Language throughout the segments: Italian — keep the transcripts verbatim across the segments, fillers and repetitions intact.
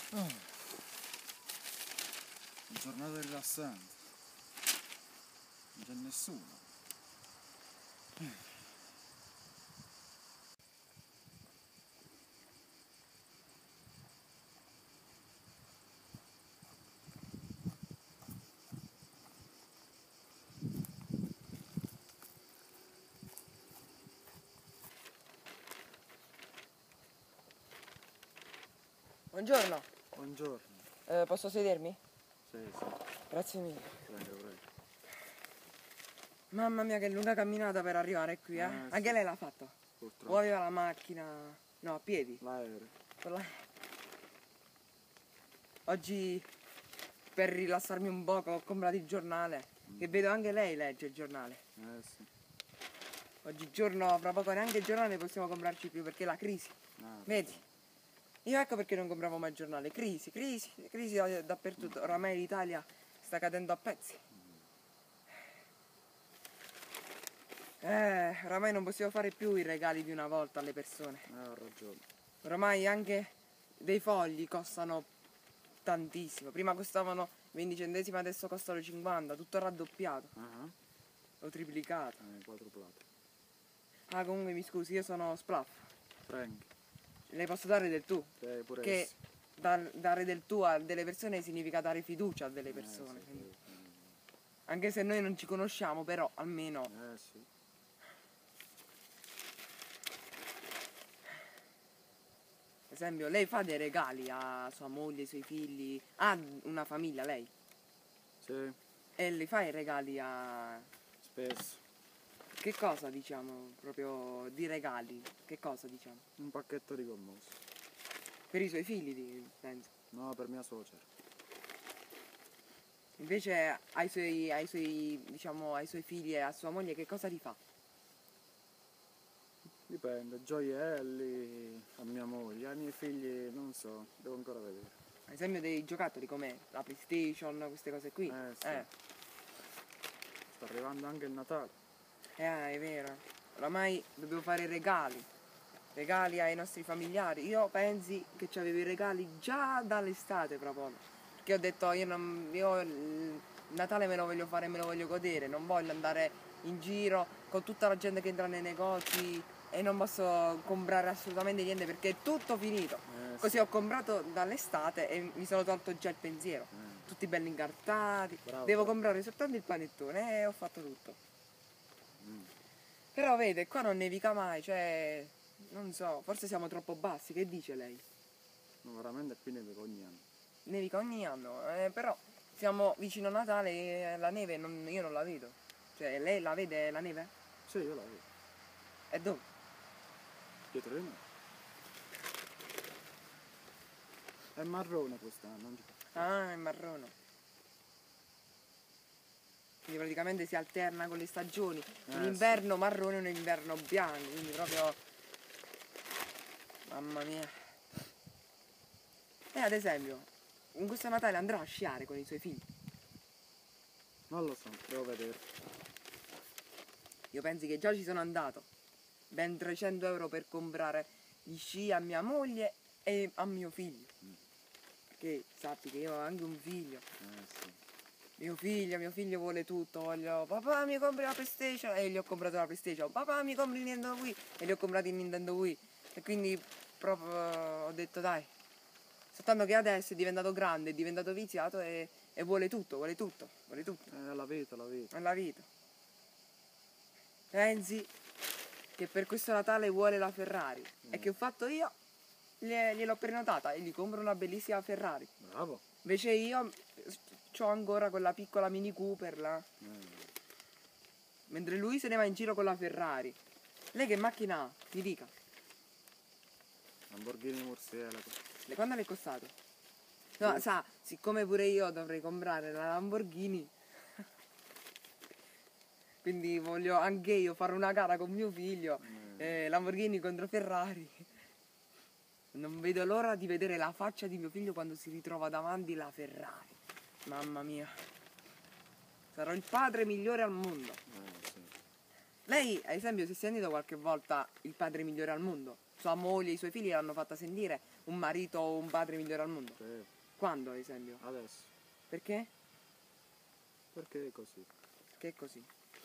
Oh. Giornata rilassante. Non c'è nessuno. Buongiorno. Buongiorno. Eh, posso sedermi? Sì, sì. Grazie mille. Prego, prego. Mamma mia, che lunga camminata per arrivare qui, eh? Eh, Anche sì. lei l'ha fatto? Purtroppo. O aveva la macchina? No, a piedi. L'aereo. Con la- Oggi, per rilassarmi un poco, ho comprato il giornale. Mm. Che vedo anche lei legge il giornale. Eh sì. Oggigiorno, fra poco neanche il giornale possiamo comprarci più perché la crisi. Ah, Vedi? Io ecco perché non compravo mai il giornale. Crisi, crisi, crisi da- dappertutto. Oramai l'Italia sta cadendo a pezzi. Eh, oramai non possiamo fare più i regali di una volta alle persone. Eh, ho ragione. Oramai anche dei fogli costano tantissimo. Prima costavano venti centesimi, adesso costano cinquanta, tutto raddoppiato. Ah, O triplicato. eh, quadruplato. Ah, comunque mi scusi, io sono Splaff. Frank. Le posso dare del tu? Sì, pure Che esso. dar- dare del tu a delle persone significa dare fiducia a delle Eh, persone. sì, quindi- sì, Anche se noi non ci conosciamo, però almeno. sì. Eh sì. Per esempio, lei fa dei regali a sua moglie, ai suoi figli, ha una famiglia lei Sì, e le fa i regali a... spesso. Che cosa diciamo proprio di regali? Che cosa diciamo? Un pacchetto di commosso. Per i suoi figli, di- penso. No, per mia suocera. Invece ai suoi, ai suoi, diciamo, ai suoi figli e a sua moglie che cosa li fa? Dipende, gioielli a mia moglie, ai miei figli non so, devo ancora vedere. Ad esempio dei giocattoli come la PlayStation, queste cose qui. Eh, sì. Eh, Sta arrivando anche il Natale. eh, è vero. Oramai dobbiamo fare regali. Regali ai nostri familiari. Io pensi che avevo i regali già dall'estate proprio. Perché ho detto io, non, io il Natale me lo voglio fare, me lo voglio godere. Non voglio andare in giro con tutta la gente che entra nei negozi e non posso comprare assolutamente niente perché è tutto finito. Eh, Così sì. ho comprato dall'estate e mi sono tolto già il pensiero. Eh, Tutti belli incartati. Bravo, Devo bravo. comprare soltanto il panettone e ho fatto tutto. mm. Però vede, qua non nevica mai, cioè, non so, forse siamo troppo bassi, che dice lei? No, veramente qui neve ogni anno. Nevica ogni anno, eh, però siamo vicino a Natale e la neve non- io non la vedo. Cioè, lei la vede la neve? Sì, io la vedo. E dove? Dietro di me. È marrone quest'anno, non ci fa. Ah, è marrone. Quindi praticamente si alterna con le stagioni. Eh, Un inverno marrone e un inverno bianco, quindi proprio... Mamma mia. E ad esempio, in questo Natale andrà a sciare con i suoi figli. Non lo so, devo vedere. Io penso che già ci sono andato. Ben trecento euro per comprare gli sci a mia moglie e a mio figlio. Mm. Perché sappi che io ho anche un figlio. Eh sì. Mio figlio, mio figlio vuole tutto. Voglio, papà mi compri la PlayStation e gli ho comprato la PlayStation. Papà mi compri il Nintendo Wii e gli ho comprato il Nintendo Wii. E quindi proprio ho detto dai. Soltanto che adesso è diventato grande, è diventato viziato e, e vuole tutto, vuole tutto, vuole tutto. Eh, la vita, la vita. Nella vita. Pensi che per questo Natale vuole la Ferrari Mm. e che ho fatto io? Glie- Gliel'ho prenotata e gli compro una bellissima Ferrari. Bravo. Invece io ho ancora quella piccola Mini Cooper là. Eh, Mentre lui se ne va in giro con la Ferrari. Lei che macchina ha? Mi dica. Lamborghini Murcielago. Le- Quando le è costato? No, Sì. sa, siccome pure io dovrei comprare la Lamborghini. Quindi voglio anche io fare una gara con mio figlio. Eh, Eh, Lamborghini contro Ferrari. Non vedo l'ora di vedere la faccia di mio figlio quando si ritrova davanti la Ferrari. Mamma mia. Sarò il padre migliore al mondo. eh, sì. Lei, ad esempio, si è sentito qualche volta il padre migliore al mondo? Sua moglie, i suoi figli l'hanno fatta sentire un marito o un padre migliore al mondo? Sì, Quando, ad esempio? adesso. Perché? Perché è così? Che è così.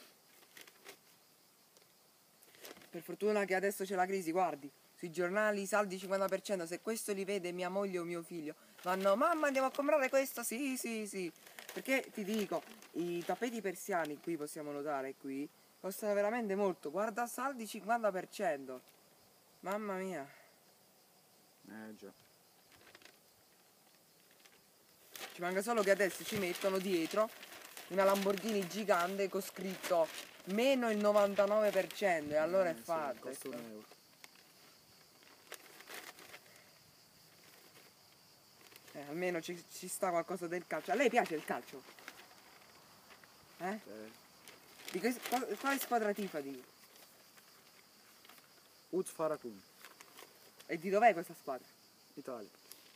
Per fortuna che adesso c'è la crisi, guardi, sui giornali saldi cinquanta per cento, se questo li vede mia moglie o mio figlio, vanno, mamma andiamo a comprare questo, sì, sì, sì. Perché ti dico, i tappeti persiani, qui possiamo notare, qui, costano veramente molto, guarda saldi cinquanta per cento. Mamma mia. Eh già. Ci manca solo che adesso ci mettono dietro una Lamborghini gigante con scritto meno il novantanove per cento e allora Eh, è sì, fatta. costa un ecco. euro. Eh, almeno ci, ci sta qualcosa del calcio. A lei piace il calcio? Eh? Sì. Di che, qual- quale squadra tifa di? Uz Farakun, E di dov'è questa squadra? Italia.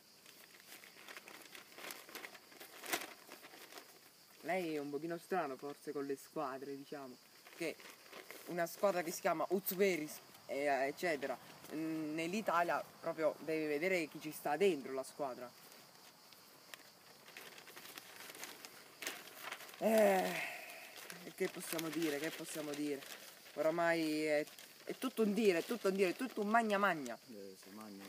Lei è un pochino strano forse con le squadre, diciamo. Che una squadra che si chiama Uzberis, eh, eccetera. mm, Nell'Italia proprio deve vedere chi ci sta dentro la squadra. Eh, che possiamo dire, che possiamo dire? Oramai è, è tutto un dire, è tutto un dire, è tutto un magna magna. Eh, si mangia.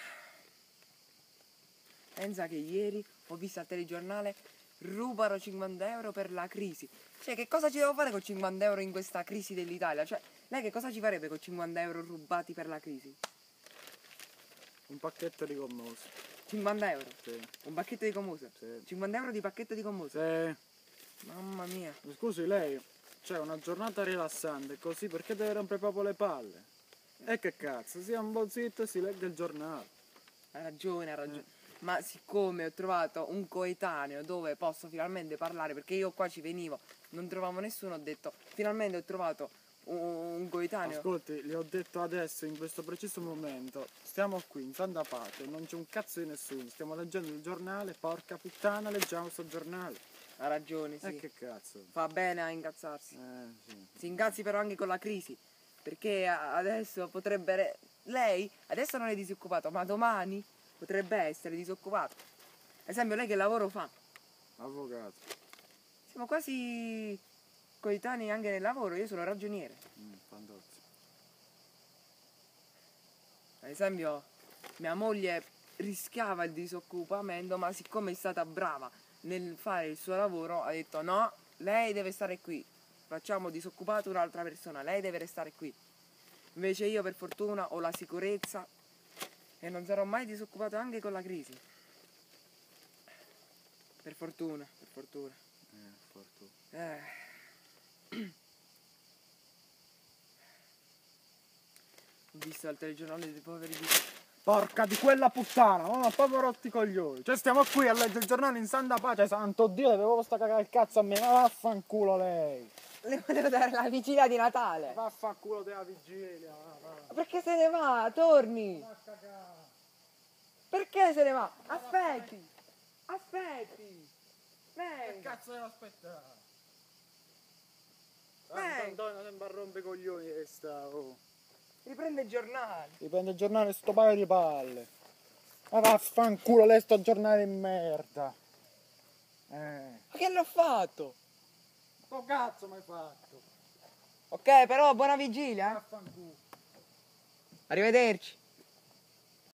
Pensa che ieri ho visto al telegiornale rubano cinquanta euro per la crisi. Cioè, che cosa ci devo fare con cinquanta euro in questa crisi dell'Italia? Cioè, lei che cosa ci farebbe con cinquanta euro rubati per la crisi? Un pacchetto di gommose. cinquanta euro? Sì. Un pacchetto di gommose? Sì. cinquanta euro di pacchetto di gommose? Sì. Mamma mia. Scusi, lei, c'è una giornata rilassante così perché deve rompere proprio le palle? E che cazzo, sia un po' zitto e si legge il giornale. Ha ragione, ha ragione. Ma siccome ho trovato un coetaneo dove posso finalmente parlare, perché io qua ci venivo, non trovavo nessuno, ho detto, finalmente ho trovato un, un coetaneo. Ascolti, le ho detto adesso, in questo preciso momento, stiamo qui in santa pace, non c'è un cazzo di nessuno, stiamo leggendo il giornale, porca puttana, leggiamo sto giornale. Ha ragione, sì. E che cazzo? Fa bene a incazzarsi. Eh, sì. Si incazzi però anche con la crisi, perché a- adesso potrebbe... re- Lei adesso non è disoccupato, ma domani potrebbe essere disoccupato. Ad esempio, lei che lavoro fa? Avvocato. Siamo quasi coetanei anche nel lavoro, io sono ragioniere. Mm, fantozzi. Ad esempio, mia moglie rischiava il disoccupamento, ma siccome è stata brava nel fare il suo lavoro, ha detto no, lei deve stare qui. Facciamo disoccupato un'altra persona, lei deve restare qui. Invece io per fortuna ho la sicurezza e non sarò mai disoccupato anche con la crisi. Per fortuna, per fortuna. Eh, fortuna. Eh. Ho visto al telegiornale dei poveri di... Porca di quella puttana, ma proprio rotti i coglioni. Cioè stiamo qui a leggere il giornale in santa pace, santo Dio, devo sta cagare il cazzo a me, ma vaffanculo lei. Le volevo dare la vigilia di Natale. Vaffanculo della vigilia, va, va. Ma perché se ne va? Torni. Va a cagare. Perché se ne va? Aspetti. Aspetti. Che Venga. cazzo devo aspettare? Venga. Santo Antonio sembra rompe i coglioni che sta, oh. Riprende il giornale. Dipende il giornale sto paio di palle. Ma vaffanculo, lei sto giornale di merda. Eh. Ma che l'ho fatto? Sto cazzo mi hai fatto? Ok, però buona vigilia. Eh? Vaffanculo. Arrivederci.